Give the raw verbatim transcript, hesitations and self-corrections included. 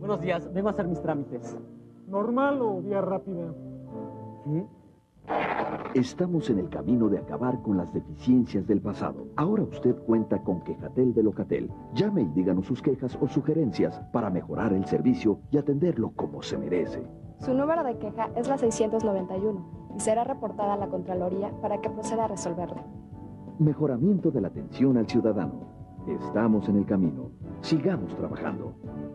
Buenos días, vengo a hacer mis trámites. ¿Normal o vía rápida? ¿Qué? Estamos en el camino de acabar con las deficiencias del pasado. Ahora usted cuenta con Quejatel de Locatel. Llame y díganos sus quejas o sugerencias para mejorar el servicio y atenderlo como se merece. Su número de queja es la seiscientos noventa y uno y será reportada a la Contraloría para que proceda a resolverla. Mejoramiento de la atención al ciudadano. Estamos en el camino. Sigamos trabajando.